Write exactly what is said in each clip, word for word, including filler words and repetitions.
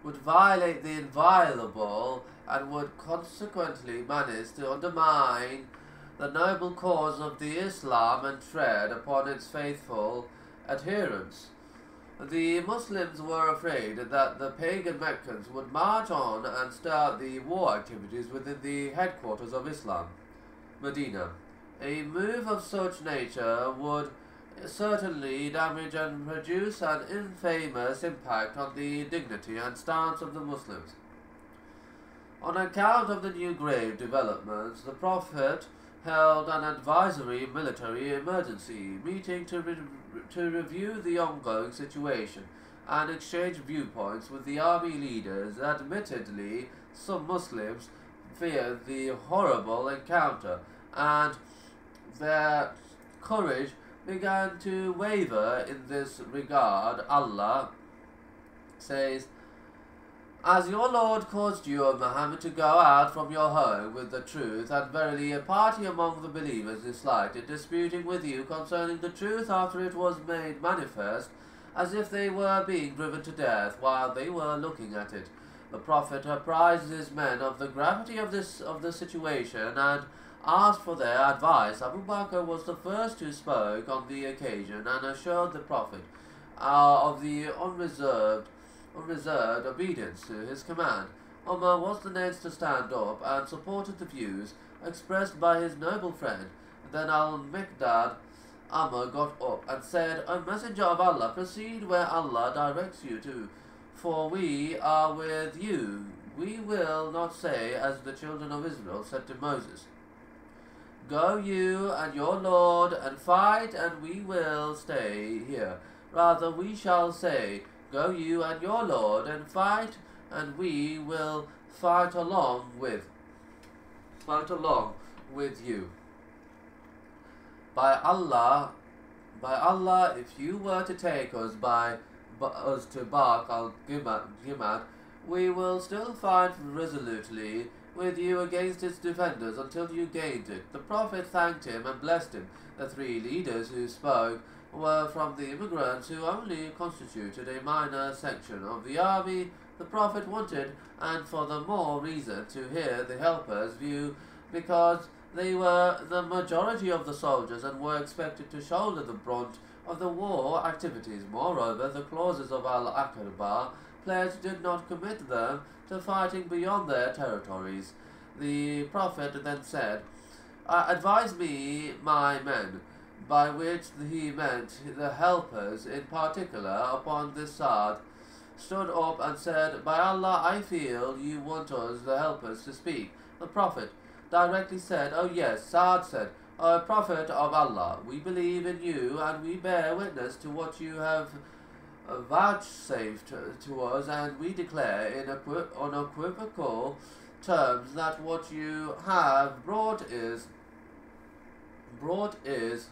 would violate the inviolable and would consequently manage to undermine the noble cause of the Islam and tread upon its faithful adherents. The Muslims were afraid that the pagan Meccans would march on and start the war activities within the headquarters of Islam, Medina. A move of such nature would certainly damage and produce an infamous impact on the dignity and stance of the Muslims. On account of the new grave developments, the Prophet held an advisory military emergency meeting to, re to review the ongoing situation and exchange viewpoints with the army leaders. Admittedly, some Muslims feared the horrible encounter, and their courage began to waver in this regard. Allah says, "As your Lord caused you, O Muhammad, to go out from your home with the truth, and verily a party among the believers disliked it, disputing with you concerning the truth after it was made manifest, as if they were being driven to death while they were looking at it. The Prophet apprised his men of the gravity of this of the situation and asked for their advice. Abu Bakr was the first who spoke on the occasion and assured the Prophet uh, of the unreserved unreserved obedience to his command. Umar was the next to stand up and supported the views expressed by his noble friend. Then Al-Miqdad Amr got up and said, "O Messenger of Allah, proceed where Allah directs you to, for we are with you. We will not say as the children of Israel said to Moses, 'Go you and your Lord and fight, and we will stay here.' Rather we shall say, 'Go you and your Lord and fight, and we will fight along with fight along with you. By Allah, by Allah, if you were to take us by us to Bark al-Gimad, we will still fight resolutely with you against its defenders until you gained it." The Prophet thanked him and blessed him. The three leaders who spoke were from the immigrants, who only constituted a minor section of the army. The Prophet wanted, and for the more reason, to hear the helpers' view, because they were the majority of the soldiers and were expected to shoulder the brunt of the war activities. Moreover, the clauses of Al-Aqaba pledge did not commit them to fighting beyond their territories. The Prophet then said, uh, "Advise me, my men," by which he meant the helpers in particular. Upon this Sa'd stood up and said, "By Allah, I feel you want us, the helpers, to speak." The Prophet directly said, "Oh yes." Sa'd said, "O Prophet of Allah, we believe in you, and we bear witness to what you have vouchsafed to us, and we declare in unequivocal terms that what you have brought is brought is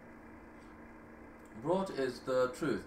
brought is the truth.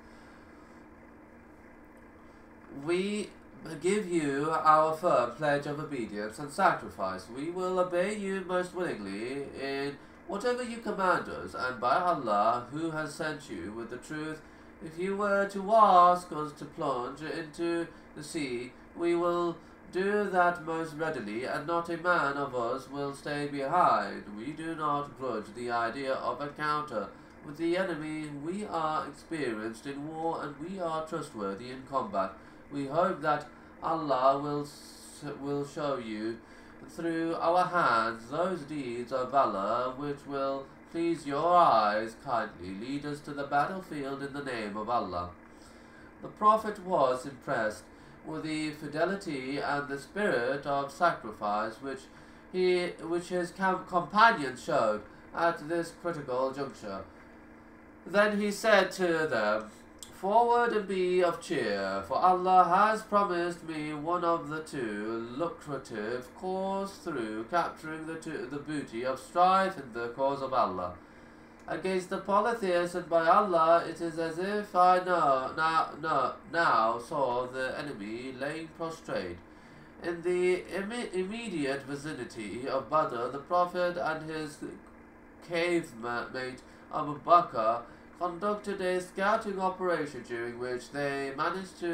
We give you our firm pledge of obedience and sacrifice. We will obey you most willingly in whatever you command us, and by Allah, who has sent you with the truth, if you were to ask us to plunge into the sea, we will do that most readily, and not a man of us will stay behind. We do not grudge the idea of encounter with the enemy. We are experienced in war, and we are trustworthy in combat. We hope that Allah will will show you through our hands those deeds of valor which will please your eyes. Kindly lead us to the battlefield in the name of Allah." The Prophet was impressed with the fidelity and the spirit of sacrifice which he which his companions showed at this critical juncture. Then he said to them, "Forward and be of cheer, for Allah has promised me one of the two lucrative course through capturing the, two, the booty of strife in the cause of Allah against the polytheists, and by Allah, it is as if I know, now, no, now saw the enemy laying prostrate." In the Im immediate vicinity of Badr, the Prophet and his cave mate Abu Bakr conducted a scouting operation, during which they managed to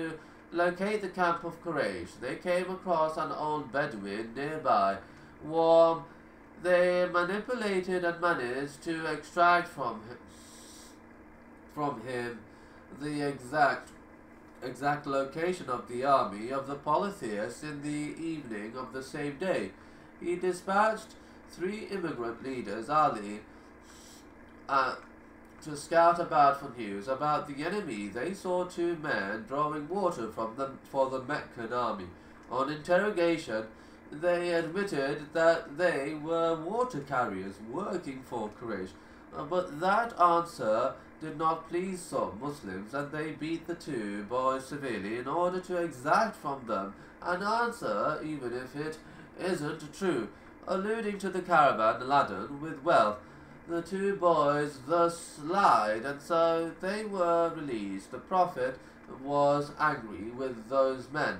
locate the camp of Quraysh. They came across an old Bedouin nearby, warm. They manipulated and managed to extract from him, from him the exact exact location of the army of the polytheists in the evening of the same day. He dispatched three immigrant leaders, Ali, uh, to scout about for news about the enemy. They saw two men drawing water from them for the Meccan army. On interrogation, they admitted that they were water carriers working for Quraysh, uh, but that answer did not please some Muslims, and they beat the two boys severely in order to exact from them an answer, even if it isn't true, alluding to the caravan laden with wealth. The two boys thus lied, and so they were released. The Prophet was angry with those men.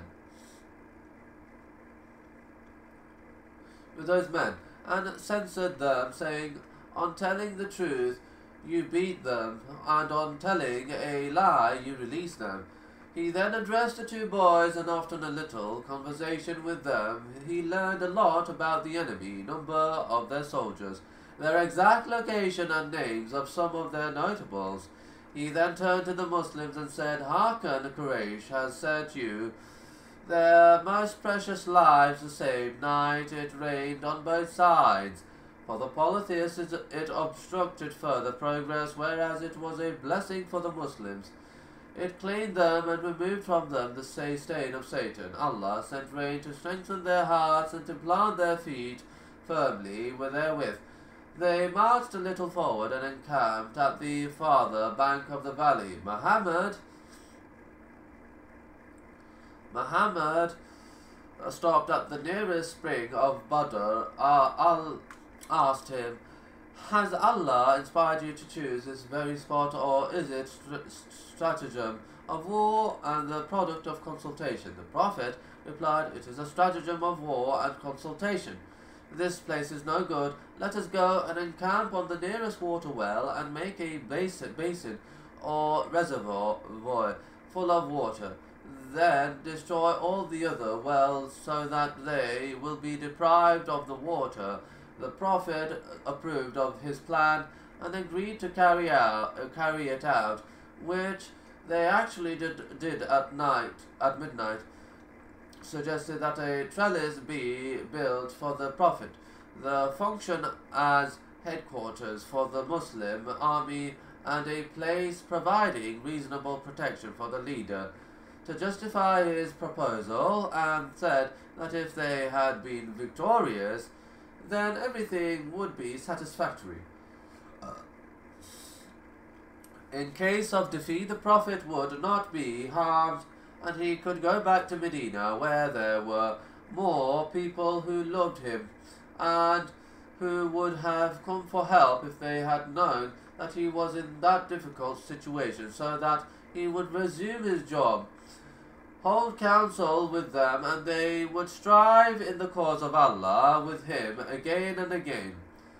With those men, and censured them, saying, "On telling the truth, you beat them, and on telling a lie, you release them." He then addressed the two boys, and after a little conversation with them, he learned a lot about the enemy, number of their soldiers, their exact location, and names of some of their notables. He then turned to the Muslims and said, "Hearken, Quraysh has sent you their most precious lives the same night it rained on both sides. For the polytheists it obstructed further progress, whereas it was a blessing for the Muslims. It cleaned them and removed from them the stain of Satan. Allah sent rain to strengthen their hearts and to plant their feet firmly therewith." They marched a little forward and encamped at the farther bank of the valley. Muhammad Muhammad stopped at the nearest spring of Badr. Uh, Al asked him, "Has Allah inspired you to choose this very spot, or is it st stratagem of war and the product of consultation?" The Prophet replied, "It is a stratagem of war and consultation. This place is no good. Let us go and encamp on the nearest water well and make a basin, basin or reservoir full of water. Then destroy all the other wells so that they will be deprived of the water." The Prophet approved of his plan and agreed to carry out uh, carry it out, which they actually did did at night at midnight. Suggested that a trellis be built for the Prophet, the function as headquarters for the Muslim army, and a place providing reasonable protection for the leader, to justify his proposal, and said that if they had been victorious, then everything would be satisfactory. Uh, in case of defeat, the Prophet would not be harmed, and he could go back to Medina, where there were more people who loved him, and who would have come for help if they had known that he was in that difficult situation, so that he would resume his job. Hold counsel with them, and they would strive in the cause of Allah with him again and again.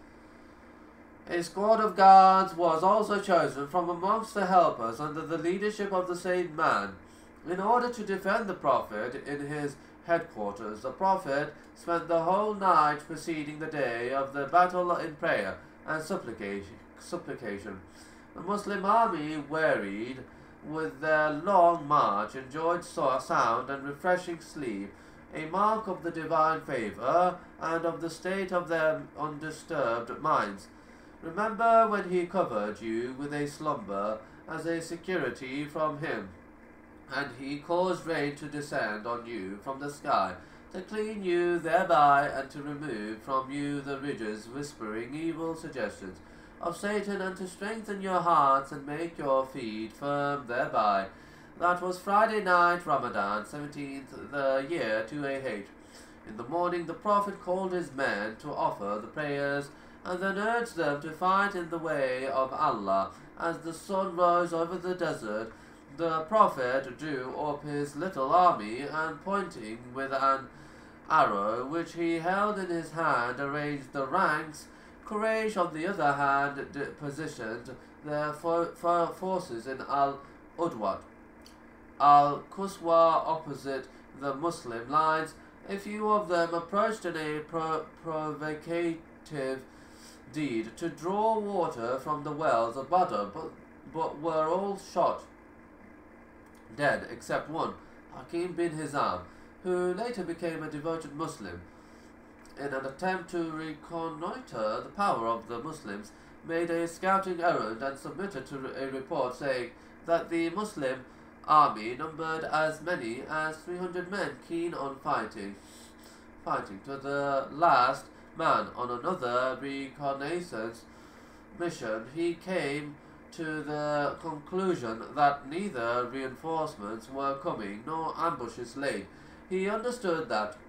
A squad of guards was also chosen from amongst the helpers under the leadership of the same man, in order to defend the Prophet in his headquarters. The Prophet spent the whole night preceding the day of the battle in prayer and supplication. supplication. The Muslim army, wearied with their long march, enjoyed sound and refreshing sleep, a mark of the divine favor and of the state of their undisturbed minds. Remember when he covered you with a slumber as a security from him, and he caused rain to descend on you from the sky, to clean you thereby, and to remove from you the ridges whispering evil suggestions of Satan, and to strengthen your hearts and make your feet firm thereby. That was Friday night, Ramadan, seventeenth, the year two A H. In the morning the Prophet called his men to offer the prayers, and then urged them to fight in the way of Allah. As the sun rose over the desert, the Prophet drew up his little army, and pointing with an arrow which he held in his hand, arranged the ranks. Quraysh, on the other hand, positioned their fo fo forces in Al-Udwat, Al-Quswa opposite the Muslim lines. A few of them approached in a pro provocative deed to draw water from the wells of Badr, but, but were all shot dead except one, Hakim bin Hizam, who later became a devoted Muslim. In an attempt to reconnoiter the power of the Muslims, made a scouting errand and submitted to a report saying that the Muslim army numbered as many as three hundred men keen on fighting, fighting to the last man. On another reconnaissance mission, he came to the conclusion that neither reinforcements were coming nor ambushes laid. He understood that